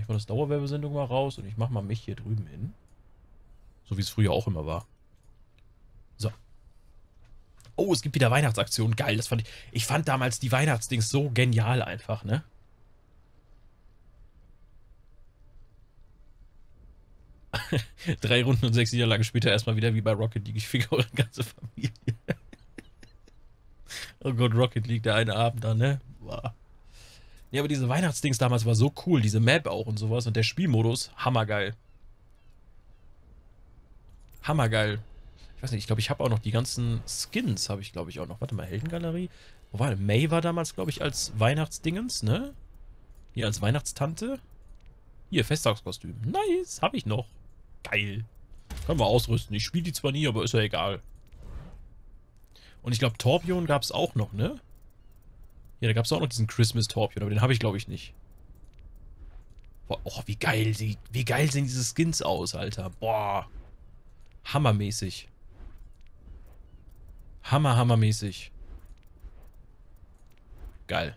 Ich von das Dauerwerbesendung mal raus und ich mache mal mich hier drüben hin. So wie es früher auch immer war. So. Oh, es gibt wieder Weihnachtsaktionen. Geil, das fand ich. Ich fand damals die Weihnachtsdings so genial einfach, ne? Drei Runden und 6 Niederlagen später erstmal wieder wie bei Rocket League. Ich fick eure ganze Familie. Oh Gott, Rocket League, der eine Abend da, ne? Boah. Ja, aber diese Weihnachtsdings damals war so cool. Diese Map auch und sowas. Und der Spielmodus, hammergeil. Hammergeil. Ich weiß nicht, ich glaube, ich habe auch noch die ganzen Skins, habe ich glaube ich auch noch. Warte mal, Heldengalerie. Wo war denn? May war damals, glaube ich, als Weihnachtsdingens, ne? Hier als Weihnachtstante. Hier, Festtagskostüm. Nice, habe ich noch. Geil. Können wir ausrüsten. Ich spiele die zwar nie, aber ist ja egal. Und ich glaube, Torbjörn gab es auch noch, ne? Ja, da gab es auch noch diesen Christmas Torbjörn, aber den habe ich, glaube ich, nicht. Boah, oh, wie geil sehen diese Skins aus, Alter. Boah. Hammermäßig. Hammermäßig. Geil.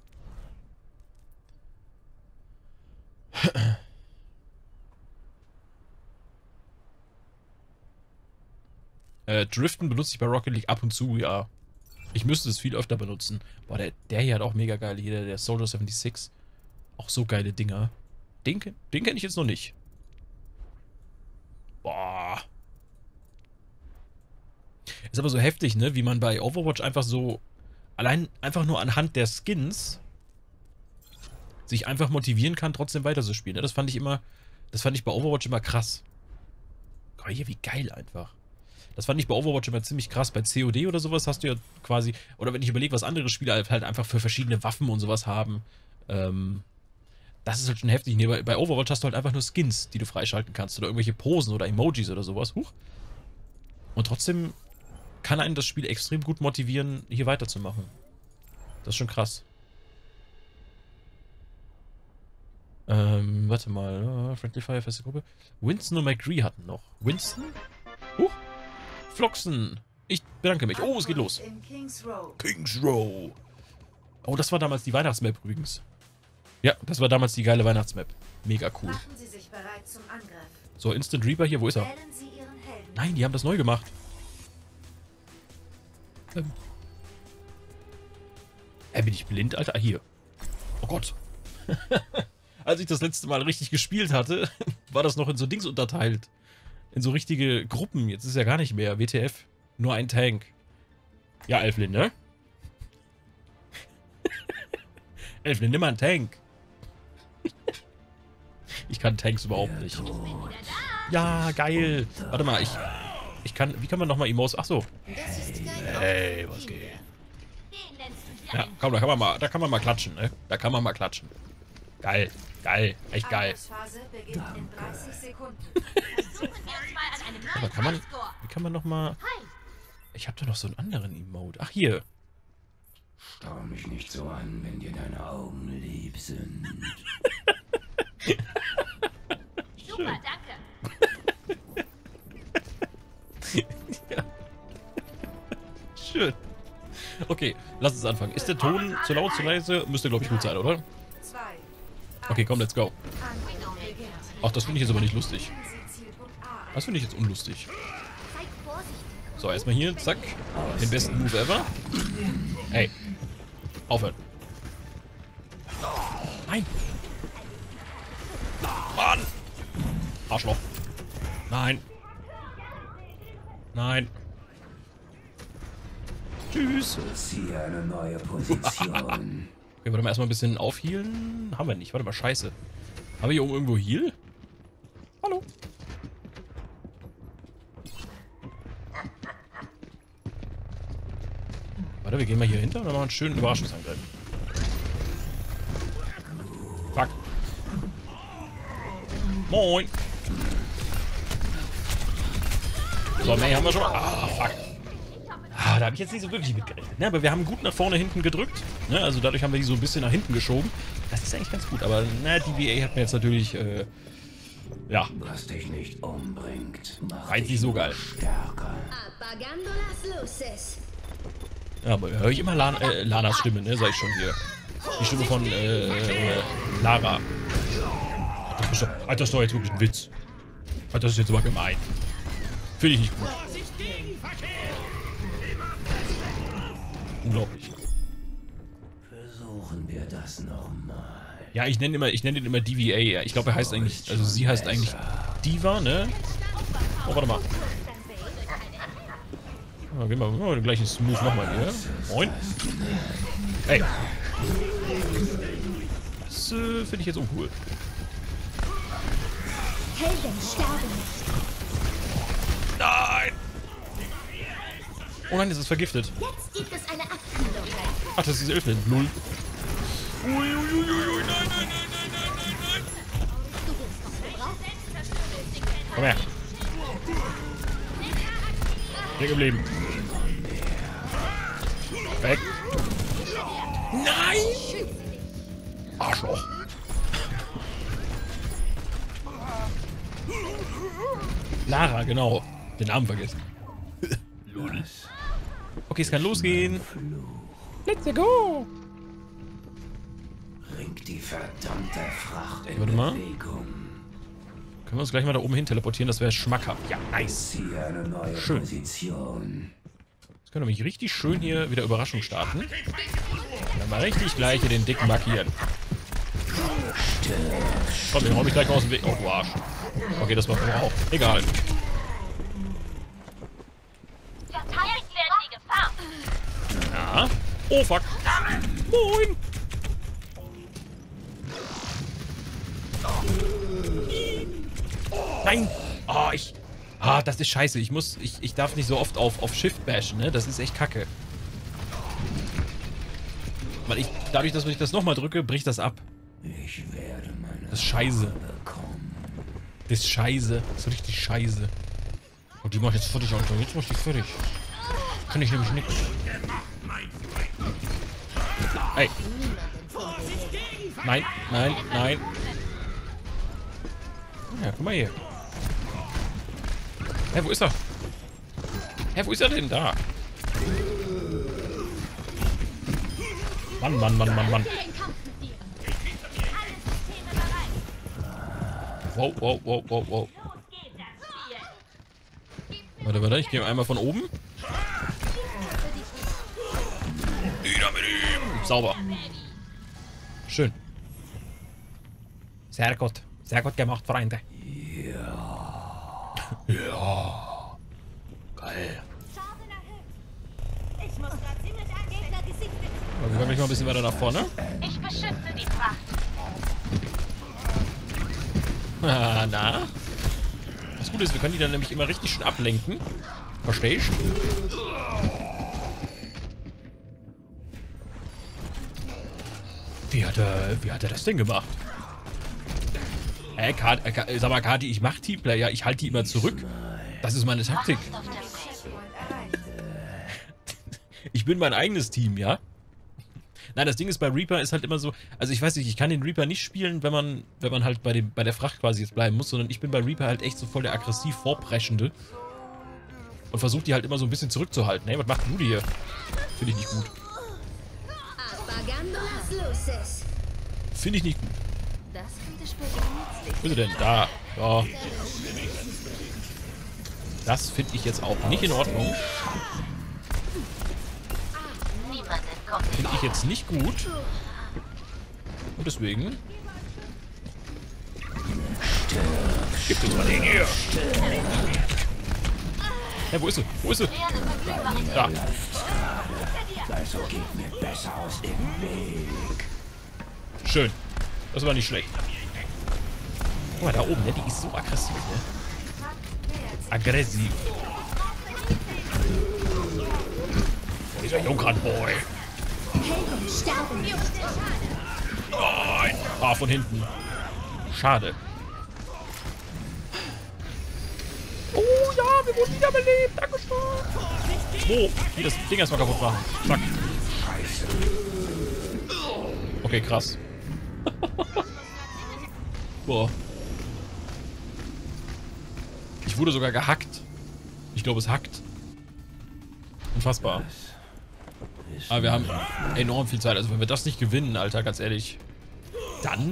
Driften benutze ich bei Rocket League ab und zu, ja. Ich müsste es viel öfter benutzen. Boah, der hier hat auch mega geil. Hier, der Soldier 76. Auch so geile Dinger. Den kenne ich jetzt noch nicht. Boah. Ist aber so heftig, ne? Wie man bei Overwatch einfach so, allein einfach nur anhand der Skins sich einfach motivieren kann, trotzdem weiterzuspielen. Ne? Das fand ich bei Overwatch immer krass. Guck mal hier, wie geil einfach. Das fand ich bei Overwatch immer ziemlich krass. Bei COD oder sowas hast du ja quasi, oder wenn ich überlege, was andere Spieler halt einfach für verschiedene Waffen und sowas haben, das ist halt schon heftig. Nee, bei Overwatch hast du halt einfach nur Skins, die du freischalten kannst, oder irgendwelche Posen oder Emojis oder sowas. Huch. Und trotzdem kann einen das Spiel extrem gut motivieren, hier weiterzumachen. Das ist schon krass. Warte mal. Friendly Fire, feste Gruppe. Winston und McCree hatten noch. Winston? Huch. Floxen. Ich bedanke mich. Oh, es geht los. Kings Row. Oh, das war damals die Weihnachtsmap übrigens. Ja, das war damals die geile Weihnachtsmap. Mega cool. So, Instant Reaper hier. Wo ist er? Nein, die haben das neu gemacht. Bin ich blind, Alter? Ah, hier. Oh Gott. Als ich das letzte Mal richtig gespielt hatte, war das noch in so Dings unterteilt. In so richtige Gruppen. Jetzt ist ja gar nicht mehr. WTF. Nur ein Tank. Ja, Elflin, ne? Elflin, nimm mal einen Tank. Ich kann Tanks überhaupt nicht. Ja, geil. Warte mal, ich kann... Wie kann man nochmal Emotes... Achso. Hey, was geht? Ja, komm, da kann man mal klatschen, ne? Da kann man mal klatschen. Geil. Geil. Echt geil. Aber wie kann man nochmal... Ich hab da noch so einen anderen Emote. Ach, hier. Schau mich nicht so an, wenn dir deine Augen lieb sind. Super, danke. Ja. Schön. Okay, lass uns anfangen. Ist der Ton zu laut, zu leise? Müsste, glaube ich, gut sein, oder? Okay, komm, let's go. Ach, das finde ich jetzt aber nicht lustig. Das finde ich jetzt unlustig. So, erstmal hier, zack. Den besten Move ever. Hey. Aufhören. Nein. Mann. Arschloch. Nein. Nein. Tschüss. Ziehe eine neue Position. Okay, warte mal, erstmal ein bisschen aufhealen. Haben wir nicht. Warte mal, scheiße. Haben wir hier oben irgendwo Heal? Hallo. Warte, wir gehen mal hier hinter und dann machen wir einen schönen Überraschungsangriff. Fuck. Moin. So, May haben wir schon mal. Ah, fuck. Ah, da habe ich jetzt nicht so wirklich mitgerechnet. Ne? Aber wir haben gut nach vorne, hinten gedrückt. Ne? Also dadurch haben wir die so ein bisschen nach hinten geschoben. Das ist eigentlich ganz gut. Aber na, die VA hat mir jetzt natürlich, ja. Was dich nicht umbringt, macht Reizt nicht so geil. stärker. Ja, aber höre ich immer Lanas Stimme, ne? Sag ich schon hier. Die Stimme von, Lara. Alter, das ist doch jetzt wirklich ein Witz. Alter, das ist jetzt aber gemein. Finde ich nicht gut. Unglaublich. Versuchen wir das nochmal. Ja, ich nenne ihn immer DVA. Ich glaube, er heißt eigentlich, also sie heißt eigentlich Diva, ne? Oh, warte mal. Ja, gehen wir den gleichen Smooth nochmal hier. Moin. Hey. Das finde ich jetzt uncool. Helden sterben nicht. Nein! Oh nein, das ist vergiftet. Jetzt gibt es eine Abkühlung. Ach, das ist diese Elfen. Null. Uiuiuiui, nein, nein, nein, nein, nein, nein. Du willst was gebraucht? Komm her. Hier geblieben. Weg. Nein! Arschloch. Lara, genau. Den Namen vergessen. Okay, es kann losgehen. Let's go! Bringt die verdammte Fracht in Warte mal. Bewegung. Können wir uns gleich mal da oben hin teleportieren? Das wäre schmackhaft. Ja, nice. Ziehe eine neue Schön. Position. Jetzt können wir nämlich richtig schön hier wieder Überraschung starten. Dann mal richtig gleich hier den dicken markieren. Komm, den räume ich gleich mal aus dem Weg. Oh, du Arsch. Okay, das macht aber auch. Egal. Verteidigt werden die Gefahr. Ja. Oh, fuck. Moin. Nein. Oh, das ist scheiße. Ich darf nicht so oft auf Shift bashen, ne? Das ist echt kacke. Weil dadurch, dass ich das nochmal drücke, bricht das ab. Ich werde meine Das ist scheiße. bekommen. Das ist scheiße. Das ist richtig scheiße. Und die macht jetzt fertig, Alter. Jetzt mach ich die fertig. Kann ich nämlich nichts. Ey. Nein, nein, nein. Ja, guck mal hier. Hä, wo ist er? Hä, wo ist er denn da? Mann, Mann, Mann, Mann, Mann. Wow, wow, wow, wow, wow. Warte, ich gehe einmal von oben. Nieder mit ihm. Sauber. Schön. Sehr gut. Sehr gut gemacht, Freunde. Ja. Geil. Ich muss grad ziemlich an Gegner gesichtet. Wir kommen gleich mal ein bisschen weiter nach vorne. Ich beschütze die Fracht. Ah, na? Das Gute ist, wir können die dann nämlich immer richtig schön ablenken. Verstehst du? Wie hat er das denn gemacht? Sag mal, Kati, ich mach Teamplayer, ich halte die immer zurück. Das ist meine Taktik. Ich bin mein eigenes Team, ja? Nein, das Ding ist, bei Reaper ist halt immer so, also ich weiß nicht, ich kann den Reaper nicht spielen, wenn man halt bei der Fracht quasi jetzt bleiben muss, sondern ich bin bei Reaper halt echt so voll der aggressiv Vorpreschende und versuche die halt immer so ein bisschen zurückzuhalten. Hey, was macht Rudi hier? Finde ich nicht gut. Finde ich nicht gut. Das könnte später nützlich Wo ist er denn? Da. Ja. Das finde ich jetzt auch nicht in Ordnung. niemand entkommt. Finde ich jetzt nicht gut. Und deswegen... Gibt uns mal den hier. Hey, wo ist sie? Wo ist sie? Da. Also geht mir besser aus dem Weg. Schön. Das war nicht schlecht. Guck mal, da oben, ne? Die ist so aggressiv, ne? Aggressiv. Dieser Junkrat-Boy. Helden sterben nicht. Nein. Ah, von hinten. Schade. Oh ja, wir wurden wiederbelebt. Dankeschön. Wo? Wie das Ding erstmal kaputt machen. Zack. Okay, krass. Boah. Ich wurde sogar gehackt. Ich glaube, es hackt. Unfassbar. Aber wir haben enorm viel Zeit. Also wenn wir das nicht gewinnen, Alter, ganz ehrlich. dann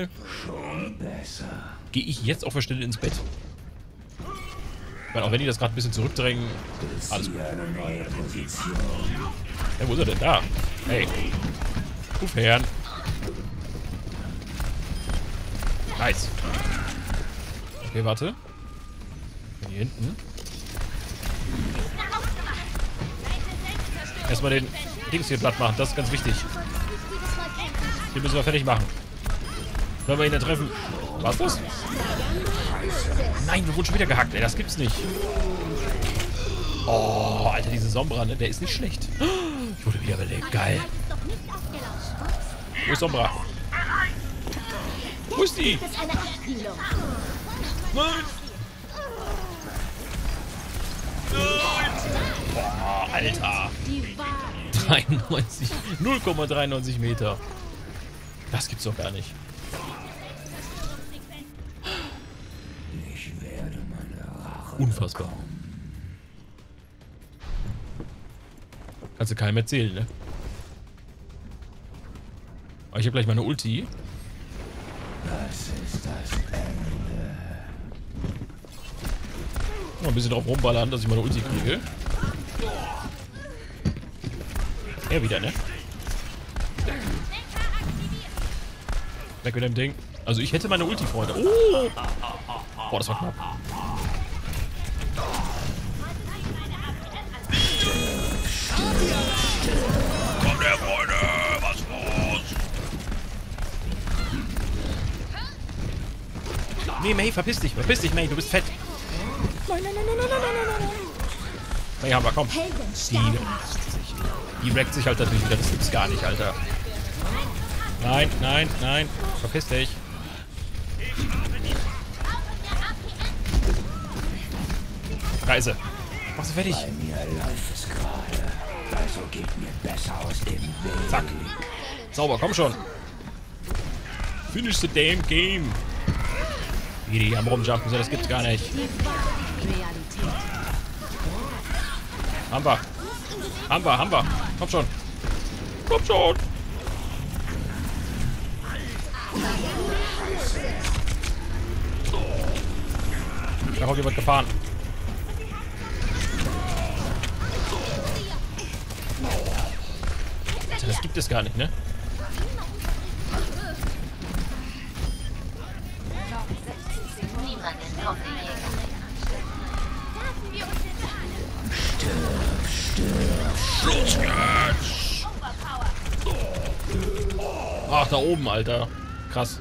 gehe ich jetzt auf der Stelle ins Bett. Ich meine, auch wenn die das gerade ein bisschen zurückdrängen, alles gut. Ja, wo ist er denn? Da. Hey. Ruf Herrn. Nice. Okay, warte. Hier hinten. Erstmal den Dings hier platt machen, das ist ganz wichtig. Den müssen wir fertig machen. Wenn wir ihn dann treffen. War's das? Nein, wir wurden schon wieder gehackt, ey, das gibt's nicht. Oh, Alter, diese Sombra, ne? Der ist nicht schlecht. Ich wurde wieder belebt, geil. Wo ist Sombra? Wo ist die? Nein! Boah, Alter. 93, 0,93 Meter. Das gibt's doch gar nicht. Unfassbar. Kannst du keinem erzählen, ne? Aber ich habe gleich meine Ulti. Das ist das Ende. Noch ein bisschen drauf rumballern, dass ich meine Ulti kriege. Er wieder, ne? Weg mit dem Ding. Also ich hätte meine Ulti, Freunde. Oh! Boah, das war knapp. Komm her, Freunde! Was los? Nee, May, verpiss dich, May, du bist fett. Nein, nein, nein, nein, nein, nein, nein, nein. May haben wir, komm. Die wreckt sich halt natürlich wieder, das gibt's gar nicht, Alter. Nein, nein, nein, verpiss dich. Da ist sie. Mach sie fertig. Bei mir läuft es gerade. Also geht mir besser aus dem Weg. Zack. Sauber, komm schon. Finish the damn game. Wie die am Rumjumpen sind, das gibt's gar nicht. Haben wir. Haben wir, haben wir. Komm schon. Komm schon. Da kommt jemand gefahren. Das gibt es gar nicht, ne? Niemanden kommt in Schluss jetzt! Ach, da oben, Alter. Krass.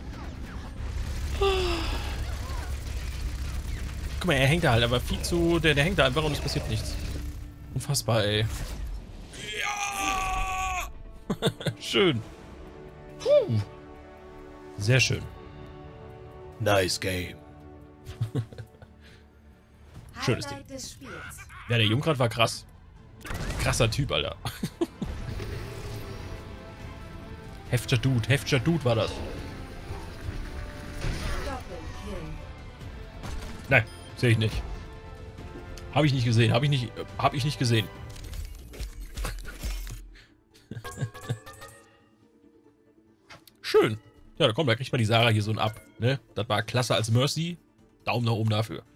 Guck mal, er hängt da halt, aber viel zu... Der hängt da einfach und es passiert nichts. Unfassbar, ey. Ja! Schön. Puh. Sehr schön. Nice game. Schönes Ding. Ja, der Jungrad war krass. Krasser Typ, Alter. Heftiger Dude war das. Nein, sehe ich nicht. Habe ich nicht gesehen, habe ich nicht gesehen. Schön. Ja, da kommt, da kriegt man die Sarah hier so ein Ab. Ne? Das war klasse als Mercy. Daumen nach oben dafür.